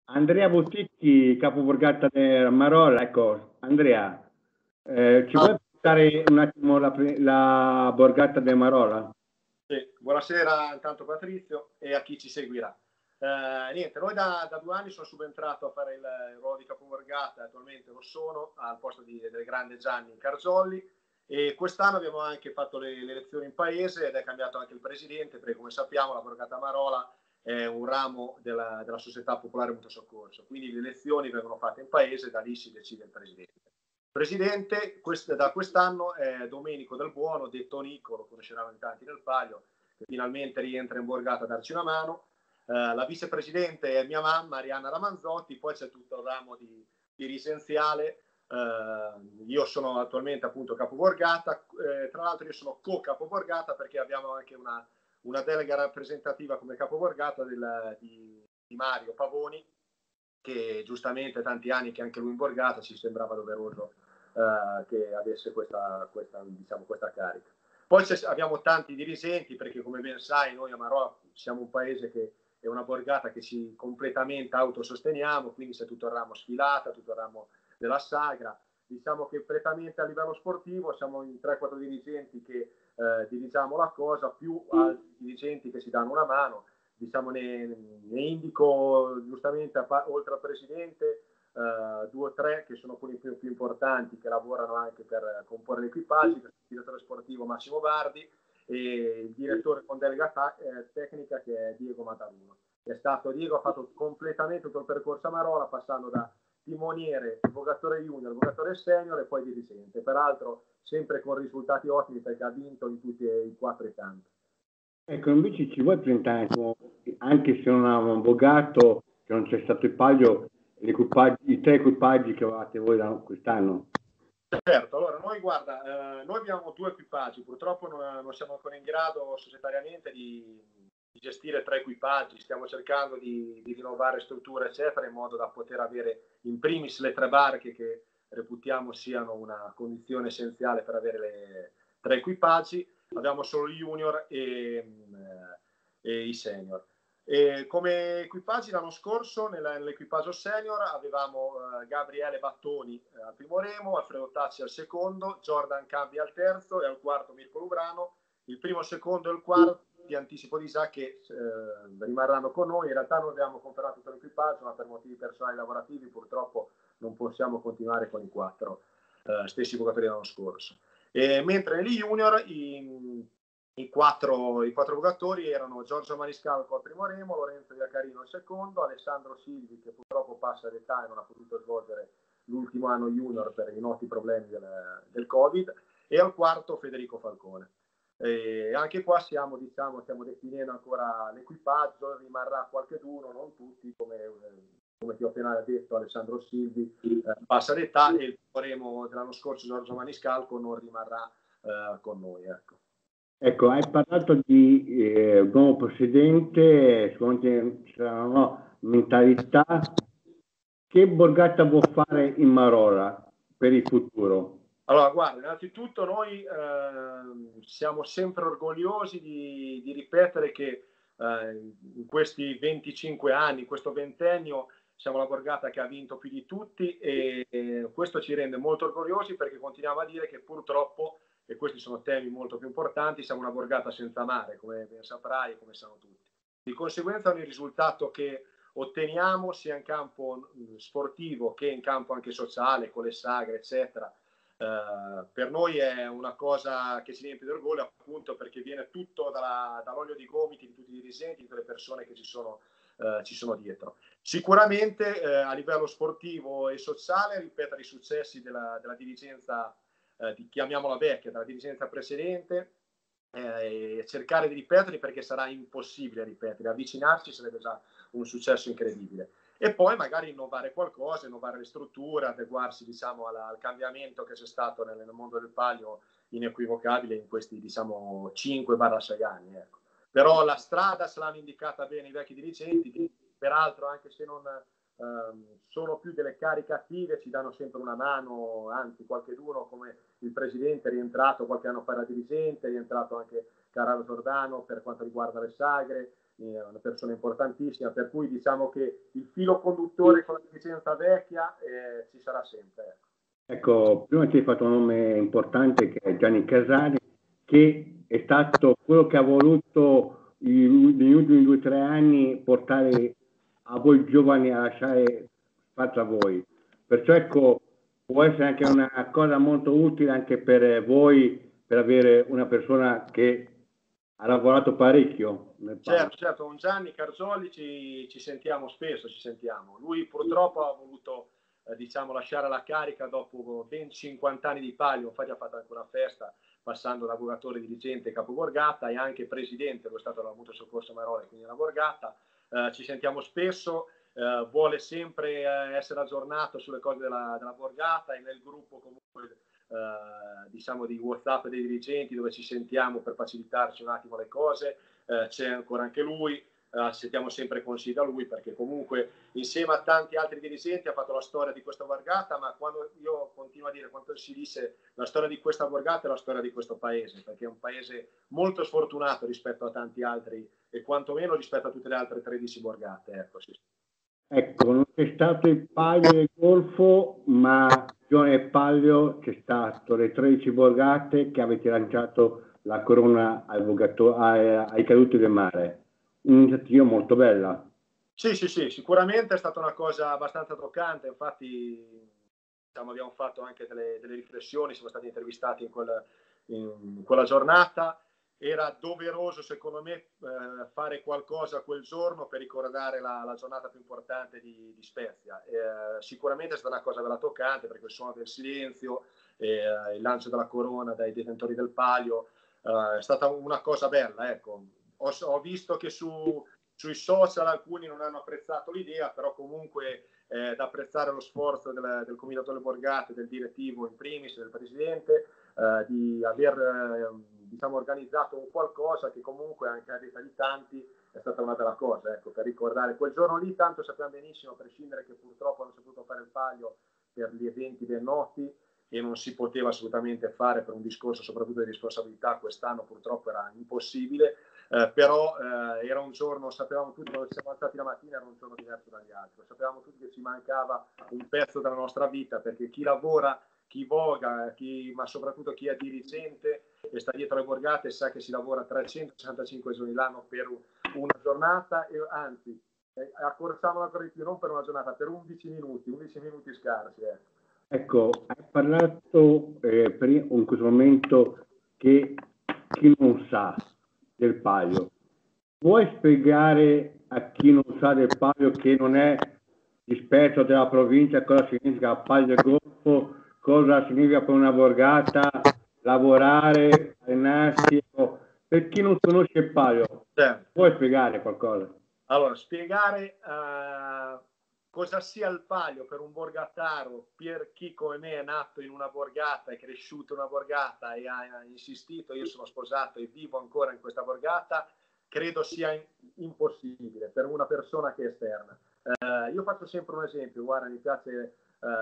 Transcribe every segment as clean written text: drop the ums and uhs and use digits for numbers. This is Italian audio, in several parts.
Andrea Butticchi, capo borgata del Marola. Ecco, Andrea, ci vuoi portare un attimo la borgata del Marola? Sì. Buonasera intanto Patrizio e a chi ci seguirà. Niente, noi da 2 anni sono subentrato a fare il ruolo di capoborgata, attualmente lo sono al posto del grande Gianni Carzolli, e quest'anno abbiamo anche fatto le elezioni in paese ed è cambiato anche il presidente, perché come sappiamo la borgata Marola è un ramo della Società Popolare Mutuo Soccorso, quindi le elezioni vengono fatte in paese e da lì si decide il presidente. Presidente da quest'anno è Domenico Del Buono, detto Nico, lo conosceranno in tanti nel Palio, che finalmente rientra in borgata a darci una mano. La vicepresidente è mia mamma, Arianna Ramanzotti, poi c'è tutto il ramo di dirigenziale. Io sono attualmente appunto capoborgata, tra l'altro io sono co-capoborgata perché abbiamo anche una delega rappresentativa come capoborgata di Mario Pavoni, che giustamente tanti anni che anche lui in borgata ci sembrava doveroso che avesse questa carica. Poi abbiamo tanti dirigenti, perché come ben sai noi a Marola siamo un paese che è una borgata che ci completamente autososteniamo, quindi c'è tutto il ramo sfilata, tutto il ramo della sagra. Diciamo che prettamente a livello sportivo siamo in 3-4 dirigenti che dirigiamo la cosa, più altri dirigenti che ci danno una mano. Diciamo, ne indico giustamente, oltre al presidente, 2 o 3 che sono quelli più importanti, che lavorano anche per comporre l'equipaggio, il direttore sportivo Massimo Bardi e il direttore con delega tecnica che è Diego Mataruno. Diego ha fatto completamente tutto il percorso a Marola, passando da timoniere, vogatore junior, vogatore senior e poi dirigente, peraltro sempre con risultati ottimi perché ha vinto in tutti i 4 i campi. Ecco, invece ci vuoi presentare, anche se non avevamo avvocato, che non c'è stato il palio, i 3 equipaggi che avevate voi quest'anno? Certo, allora noi abbiamo 2 equipaggi, purtroppo non siamo ancora in grado societariamente di gestire 3 equipaggi, stiamo cercando di rinnovare strutture eccetera in modo da poter avere in primis le 3 barche che reputiamo siano una condizione essenziale per avere le 3 equipaggi. Abbiamo solo i junior e i senior. E come equipaggi l'anno scorso nell'equipaggio senior avevamo Gabriele Battoni al primo remo, Alfredo Tacci al secondo, Jordan Cambi al terzo e al quarto Mirko Lubrano. Il primo, secondo e il quarto ti anticipo di già che rimarranno con noi. In realtà non abbiamo confermato tutto l'equipaggio, ma per motivi personali lavorativi purtroppo non possiamo continuare con i 4 stessi giocatori dell'anno scorso. Mentre negli junior i quattro giocatori erano Giorgio Maniscalco al primo remo, Lorenzo Iacarino al secondo, Alessandro Silvi, che purtroppo passa d'età e non ha potuto svolgere l'ultimo anno junior per i noti problemi del Covid, e al quarto Federico Falcone. E anche qua stiamo definendo ancora l'equipaggio, rimarrà qualcheduno, non tutti, come ti ho appena detto, Alessandro Silvi passa d'età, e il remo dell'anno scorso Giorgio Maniscalco non rimarrà con noi, ecco. Ecco, hai parlato di nuovo presidente, sicuramente ci sarà una mentalità. Che borgata vuol fare in Marola per il futuro? Allora, guarda, innanzitutto noi siamo sempre orgogliosi di ripetere che in questi 25 anni, in questo ventennio, siamo la borgata che ha vinto più di tutti, e questo ci rende molto orgogliosi, perché continuiamo a dire che purtroppo, e questi sono temi molto più importanti, siamo una borgata senza mare, come ben saprai e come sanno tutti. Di conseguenza ogni risultato che otteniamo, sia in campo sportivo che in campo anche sociale, con le sagre, eccetera, per noi è una cosa che ci riempie di orgoglio, appunto perché viene tutto dall'olio di gomiti di tutti i dirigenti, di tutte le persone che ci sono dietro. Sicuramente a livello sportivo e sociale ripetere i successi della dirigenza, chiamiamola vecchia, della dirigenza precedente, e cercare di ripeterli, perché sarà impossibile ripetere, avvicinarci sarebbe già un successo incredibile. E poi magari innovare qualcosa, innovare le strutture, adeguarsi al cambiamento che c'è stato nel mondo del palio, inequivocabile in questi 5-6 anni. Ecco. Però la strada se l'hanno indicata bene i vecchi dirigenti, peraltro anche se non sono più delle cariche attive, ci danno sempre una mano, anzi qualcheduno come il presidente è rientrato qualche anno fa da dirigente, è rientrato anche Carlo Giordano per quanto riguarda le sagre, una persona importantissima, per cui diciamo che il filo conduttore con la licenza vecchia ci sarà sempre. Ecco, prima ti hai fatto un nome importante che è Gianni Casali, che è stato quello che ha voluto negli ultimi 2 o 3 anni portare a voi giovani a lasciare spazio a voi. Perciò ecco, può essere anche una cosa molto utile anche per voi, per avere una persona che ha lavorato parecchio nel palio. Certo, con Gianni Carzoli ci sentiamo spesso, ci sentiamo. Lui purtroppo ha voluto diciamo, lasciare la carica dopo ben 50 anni di palio, infatti ha fatto anche una festa passando da avvogatore dirigente Capo Borgata e anche presidente dello Stato della Mutuo Soccorso Marole, quindi la Borgata. Ci sentiamo spesso, vuole sempre essere aggiornato sulle cose della Borgata e nel gruppo comunque diciamo di WhatsApp dei dirigenti dove ci sentiamo per facilitarci un attimo le cose. C'è ancora anche lui, sentiamo sempre consigli da lui perché comunque insieme a tanti altri dirigenti ha fatto la storia di questa Borgata, ma quando io continuo a dire, quando si dice la storia di questa Borgata è la storia di questo paese, perché è un paese molto sfortunato rispetto a tanti altri e quantomeno rispetto a tutte le altre 13 Borgate. Ecco, sì. Ecco, non c'è stato il palio del Golfo, ma giovane palio c'è stato le 13 Borgate che avete lanciato la corona ai caduti del mare. Un'iniziativa molto bella. Sì, sicuramente è stata una cosa abbastanza toccante, infatti diciamo, abbiamo fatto anche delle riflessioni, siamo stati intervistati in quella giornata. Era doveroso, secondo me, fare qualcosa quel giorno per ricordare la giornata più importante di Spezia. Sicuramente è stata una cosa bella toccante perché il suono del silenzio, il lancio della corona dai detentori del palio, è stata una cosa bella. Ecco. Ho visto che sui social alcuni non hanno apprezzato l'idea, però comunque da apprezzare lo sforzo del Comitato delle Borgate, del direttivo in primis, del presidente, di aver diciamo, organizzato un qualcosa che comunque anche a detta di tanti è stata una bella cosa, ecco, per ricordare quel giorno lì. Tanto sappiamo benissimo, a prescindere che purtroppo hanno saputo fare il palio per gli eventi ben noti e non si poteva assolutamente fare per un discorso soprattutto di responsabilità, quest'anno purtroppo era impossibile, però era un giorno, sapevamo tutti quando siamo alzati la mattina, era un giorno diverso dagli altri, sapevamo tutti che ci mancava un pezzo della nostra vita, perché chi lavora, chi voga, ma soprattutto chi è dirigente e sta dietro le borgate sa che si lavora 365 giorni l'anno per una giornata e anzi accorciamo ancora di più, non per una giornata, per 11 minuti scarsi. Ecco, hai parlato in questo momento che chi non sa del palio. Vuoi spiegare a chi non sa del palio, che non è rispetto della provincia, cosa significa palio del Golfo, cosa significa per una borgata lavorare, allenarsi? Per chi non conosce il palio, vuoi spiegare qualcosa? Allora, spiegare cosa sia il palio per un borgataro, per chi come me è nato in una borgata, è cresciuto in una borgata e ha insistito, io sono sposato e vivo ancora in questa borgata, credo sia impossibile per una persona che è esterna. Io faccio sempre un esempio, guarda, mi piace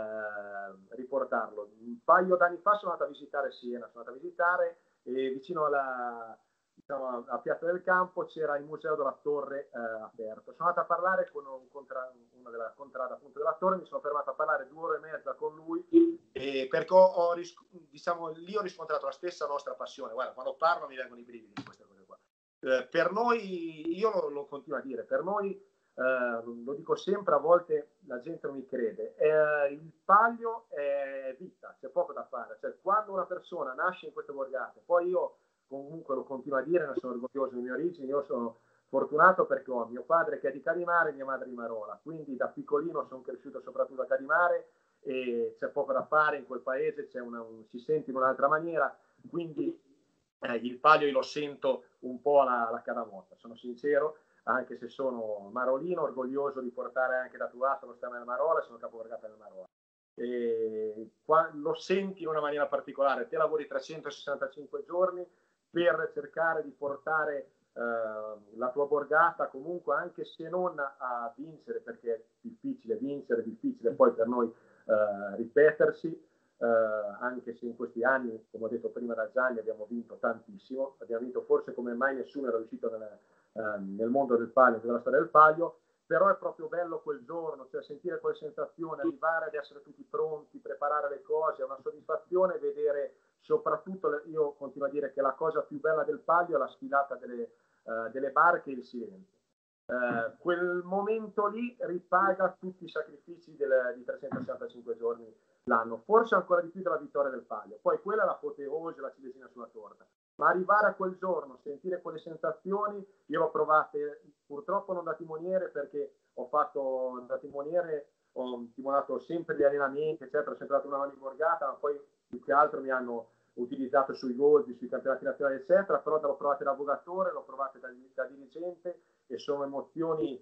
riportarlo. Un paio d'anni fa sono andato a visitare Siena, sono andato a visitare e vicino diciamo, a Piazza del Campo c'era il museo della torre aperto. Sono andato a parlare con una della contrada appunto della torre, mi sono fermato a parlare 2 ore e mezza con lui perché diciamo, lì ho riscontrato la stessa nostra passione. Guarda, quando parlo mi vengono i brividi di queste cose qua. Per noi, io lo continuo a dire, per noi lo dico sempre, a volte la gente non mi crede, il palio è vita, c'è poco da fare, cioè quando una persona nasce in queste borgate, poi io comunque lo continuo a dire, ne sono orgoglioso delle mie origini, io sono fortunato perché ho mio padre che è di Cadimare e mia madre di Marola, quindi da piccolino sono cresciuto soprattutto a Cadimare e c'è poco da fare in quel paese, si sente in un'altra maniera, quindi il palio io lo sento un po' alla Cadamotta, sono sincero, anche se sono marolino, orgoglioso di portare anche da Tuato lo stemma del Marola, sono capoborgata del Marola. E lo senti in una maniera particolare, te lavori 365 giorni per cercare di portare la tua borgata comunque, anche se non a vincere, perché è difficile vincere, è difficile poi per noi ripetersi, anche se in questi anni, come ho detto prima da Gianni, abbiamo vinto tantissimo, abbiamo vinto forse come mai nessuno era riuscito nel mondo del palio, della storia del palio, però è proprio bello quel giorno, cioè sentire quelle sensazioni, arrivare ad essere tutti pronti, preparare le cose, è una soddisfazione vedere, soprattutto io continuo a dire che la cosa più bella del palio è la sfilata delle barche e il silenzio. Quel momento lì ripaga tutti i sacrifici di 365 giorni l'anno, forse ancora di più della vittoria del palio. Poi quella è l'apoteosi, la ciliegina sulla torta, ma arrivare a quel giorno, sentire quelle sensazioni, io l'ho provate purtroppo non da timoniere, perché ho fatto da timoniere, ho timonato sempre gli allenamenti eccetera, ho sempre dato una mano in borgata, ma poi più che altro mi hanno utilizzato sui gozzi, sui campionati nazionali eccetera, però l'ho provate da avvogatore, l'ho provate da dirigente, e sono emozioni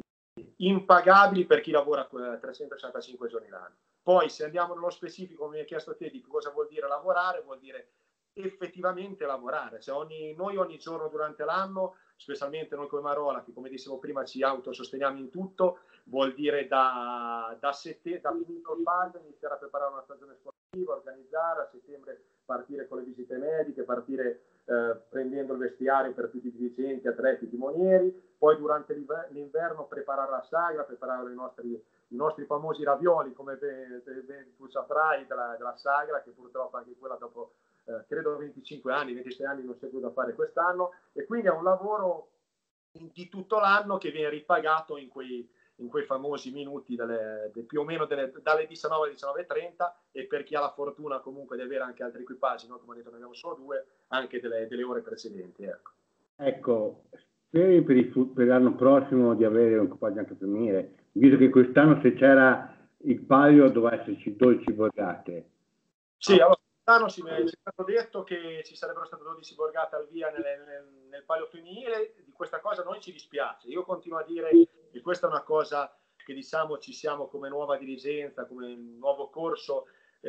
impagabili per chi lavora 365 giorni l'anno. Poi se andiamo nello specifico, come mi hai chiesto te, di cosa vuol dire lavorare, vuol dire effettivamente lavorare, cioè noi ogni giorno durante l'anno, specialmente noi come Marola, che come dicevo prima ci autososteniamo in tutto, vuol dire da finito il palio iniziare a preparare una stagione sportiva, organizzare, a settembre partire con le visite mediche, partire prendendo il vestiario per tutti i dirigenti, atleti, timonieri, poi durante l'inverno preparare la sagra, preparare i nostri famosi ravioli, come tu saprai, della sagra, che purtroppo anche quella dopo credo 25 anni, 26 anni non c'è più da fare quest'anno, e quindi è un lavoro di tutto l'anno che viene ripagato in quei famosi minuti più o meno dalle 19 alle 19:30, e per chi ha la fortuna comunque di avere anche altri equipaggi, noi come ho detto ne abbiamo solo 2, anche delle ore precedenti. Ecco, speri per l'anno prossimo di avere un equipaggio anche femminile, visto che quest'anno se c'era il palio doveva esserci 12 borgate. Sì, allora quest'anno ci è stato detto che ci sarebbero state 12 borgate al via nel palio femminile. Di questa cosa noi ci dispiace. Io continuo a dire che questa è una cosa che diciamo ci siamo come nuova dirigenza, come nuovo corso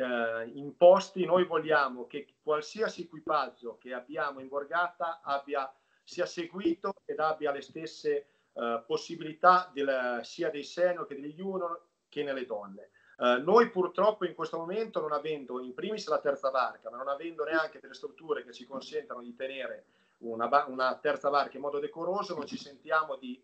imposti. Noi vogliamo che qualsiasi equipaggio che abbiamo in borgata sia seguito ed abbia le stesse possibilità sia dei senior che degli junior che nelle donne. Noi purtroppo in questo momento, non avendo in primis la terza barca, ma non avendo neanche delle strutture che ci consentano di tenere una terza barca in modo decoroso, non ci sentiamo di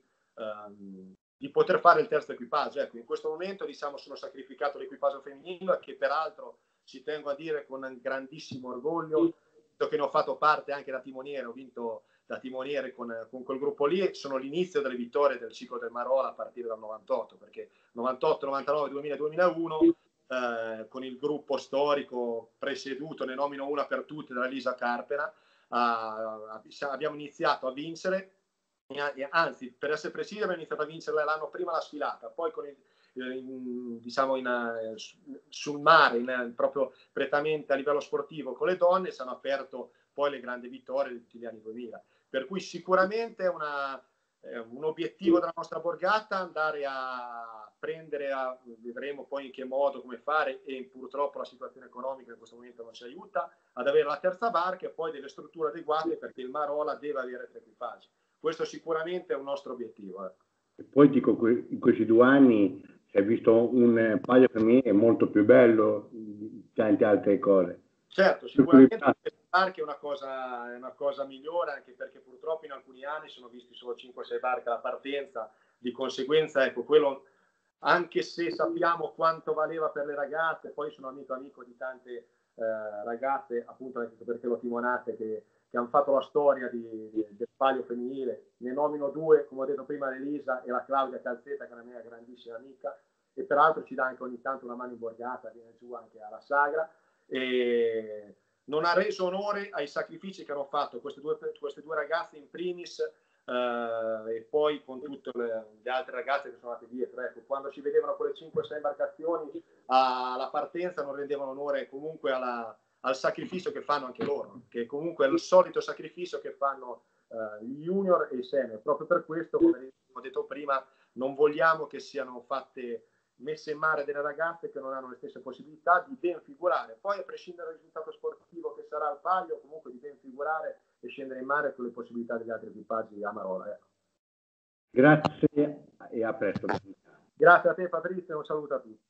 poter fare il terzo equipaggio. Ecco, in questo momento diciamo sono sacrificato l'equipaggio femminile, che peraltro ci tengo a dire con un grandissimo orgoglio, che ne ho fatto parte anche da timoniere, ho vinto da timoniere con quel gruppo lì, sono l'inizio delle vittorie del ciclo del Marola a partire dal 98, perché 98, 99, 2000, 2001 con il gruppo storico presieduto, ne nomino una per tutte, dalla Lisa Carpena, abbiamo iniziato a vincere, anzi per essere precisi abbiamo iniziato a vincere l'anno prima la sfilata, poi con sul mare, proprio prettamente a livello sportivo con le donne, si hanno aperto poi le grandi vittorie di tutti gli anni 2000. Per cui sicuramente è un obiettivo della nostra borgata andare a prendere, vedremo poi in che modo, come fare, e purtroppo la situazione economica in questo momento non ci aiuta, ad avere la terza barca e poi delle strutture adeguate, perché il Marola deve avere 3 equipaggi. Questo sicuramente è un nostro obiettivo. E poi dico, in questi 2 anni si è visto un palio femminile molto più bello di tante altre cose. Certo, sicuramente queste barche è una cosa migliore, anche perché purtroppo in alcuni anni sono visti solo 5-6 barche alla partenza, di conseguenza ecco, quello, anche se sappiamo quanto valeva per le ragazze, poi sono amico di tante ragazze, appunto anche perché l'ho timonate, che hanno fatto la storia del palio femminile. Ne nomino 2, come ho detto prima, Elisa e la Claudia Calzetta, che è una mia grandissima amica, e peraltro ci dà anche ogni tanto una mano in borgata, viene giù anche alla sagra, e non ha reso onore ai sacrifici che hanno fatto queste due ragazze in primis, e poi con tutte le altre ragazze che sono andate dietro. Ecco, quando si vedevano quelle 5-6 imbarcazioni alla partenza non rendevano onore comunque al sacrificio che fanno anche loro, che comunque è il solito sacrificio che fanno gli junior e i senior. Proprio per questo, come ho detto prima, non vogliamo che siano messe in mare delle ragazze che non hanno le stesse possibilità di ben figurare. Poi, a prescindere dal risultato sportivo che sarà al palio, comunque di ben figurare e scendere in mare con le possibilità degli altri equipaggi a Marola. Grazie e a presto. Grazie a te Fabrizio e un saluto a tutti.